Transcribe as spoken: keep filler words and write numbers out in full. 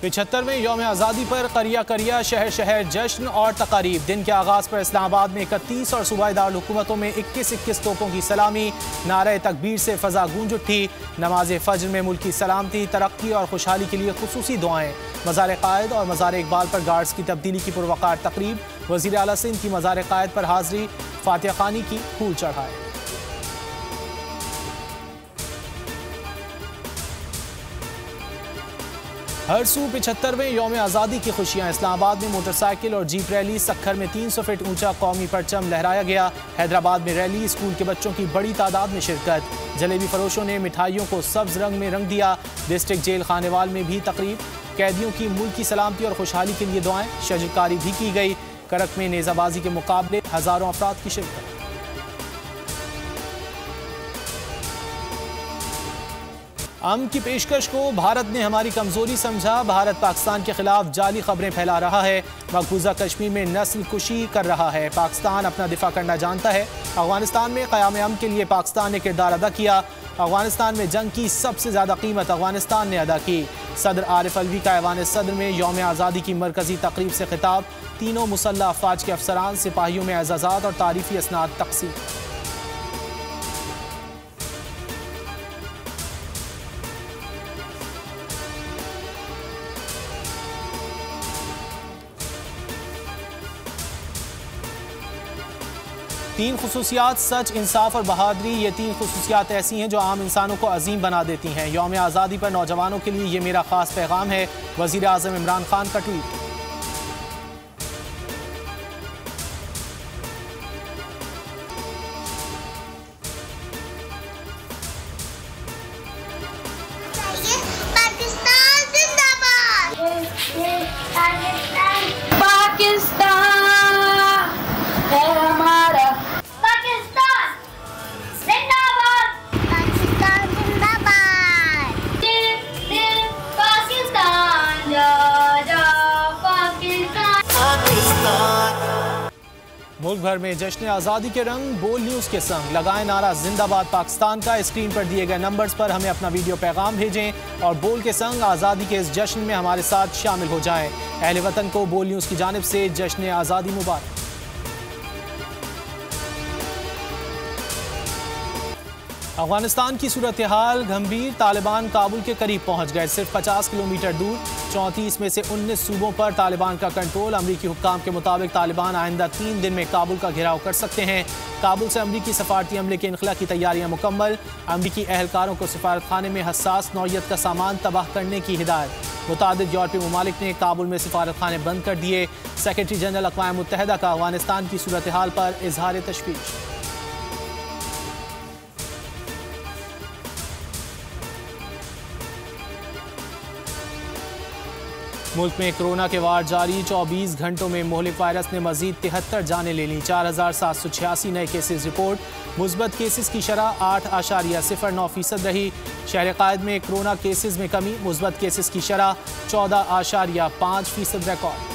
पिछहत्तरवें यौम आज़ादी पर करिया करिया शहर शहर जश्न और तकारीब। दिन के आगाज़ पर इस्लामाबाद में इकतीस और सूबाई दारुल हुकूमतों में इक्कीस इक्कीस तोपों की सलामी। नारे तकबीर से फ़ज़ा गूंज उठी। नमाज फज्र में मुल्की सलामती, तरक्की और खुशहाली के लिए खुसूसी दुआएं। मज़ार क़ायद और मज़ार इकबाल पर गार्ड्स की तब्दीली की पुरवकार तकरीब। वज़ीर आला सिंध की मज़ार क़ायद पर हाज़री, फातिहा ख़ानी की फूल चढ़ाए। हर सू पिछहत्तरवें यौम आज़ादी की खुशियाँ। इस्लामाबाद में मोटरसाइकिल और जीप रैली। सक्खर में तीन सौ फीट ऊंचा कौमी परचम लहराया गया। हैदराबाद में रैली, स्कूल के बच्चों की बड़ी तादाद में शिरकत। जलेबी फरोशों ने मिठाइयों को सब्ज रंग में रंग दिया। डिस्ट्रिक्ट जेल खानेवाल में भी तकरीब। कैदियों की मुल्क की सलामती और खुशहाली के लिए दुआएं। शजरकारी भी की गई। करक में नेज़ाबाजी के मुकाबले, हज़ारों अफराद की शिरकत। अमन की पेशकश को भारत ने हमारी कमजोरी समझा। भारत पाकिस्तान के खिलाफ जाली खबरें फैला रहा है। मकबूजा कश्मीर में नस्ल कुशी कर रहा है। पाकिस्तान अपना दिफा करना जानता है। अफगानिस्तान में क़याम अमन के लिए पाकिस्तान ने किरदार अदा किया। अफगानिस्तान में जंग की सबसे ज़्यादा कीमत अफगानिस्तान ने अदा की। सदर आरिफ अलवी का ऐवान सदर में यौम आज़ादी की मरकजी तकरीब से खिताब। तीनों मुसल्लह अफवाज के अफसरान, सिपाहियों में एजाज़ात और तारीफ़ी असनाद तक़सीम। तीन खुसूसियात, सच, इंसाफ और बहादुरी। ये तीन खुसूसियात ऐसी हैं जो आम इंसानों को अजीम बना देती हैं। यौम आज़ादी पर नौजवानों के लिए ये मेरा खास पैगाम है। वज़ीर आज़म इमरान खान का ट्वीट। मुल्क भर में जश्न आज़ादी के रंग। बोल न्यूज़ के संग लगाएं नारा जिंदाबाद पाकिस्तान का। स्क्रीन पर दिए गए नंबर्स पर हमें अपना वीडियो पैगाम भेजें और बोल के संग आज़ादी के इस जश्न में हमारे साथ शामिल हो जाएं। अहले वतन को बोल न्यूज़ की जानिब से जश्न आज़ादी मुबारक। अफगानिस्तान की सूरत हाल गंभीर। तालिबान काबुल के करीब पहुंच गए। सिर्फ पचास किलोमीटर दूर चौंतीस में से उन्नीस सूबों पर तालिबान का कंट्रोल। अमरीकी हुक्काम के मुताबिक तालिबान आइंदा तीन दिन में काबुल का घेराव कर सकते हैं। काबुल से अमरीकी सफारती अमले के इनखला की तैयारियां मुकम्मल। अमरीकी एहलकारों को सफारत खाने में हसास नौयत का सामान तबाह करने की हिदायत। मुतादिद यूरोपीय ममालिक ने काबुल में सफारत खाने बंद कर दिए। सेक्रेटरी जनरल अक़वाम मुत्तहिदा का अफगानिस्तान की सूरत हाल पर इजहार तशवीश। मुल्क में कोरोना के वार जारी। चौबीस घंटों में मोहलिक वायरस ने मजीद तिहत्तर जानें ले लीं। चार हजार सात सौ छियासी नए केसेज रिपोर्ट। मुस्बत केसेस की शरह आठ आशारिया सिफर नौ फीसद रही। शहर क़ायद में कोरोना केसेस में कमी। मुस्बत केसेस की शरह चौदह आशारिया पाँच फीसद रिकॉर्ड।